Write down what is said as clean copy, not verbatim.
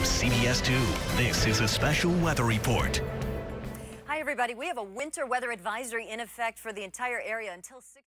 CBS 2. This is a special weather report. Hi, everybody. We have a winter weather advisory in effect for the entire area until 6.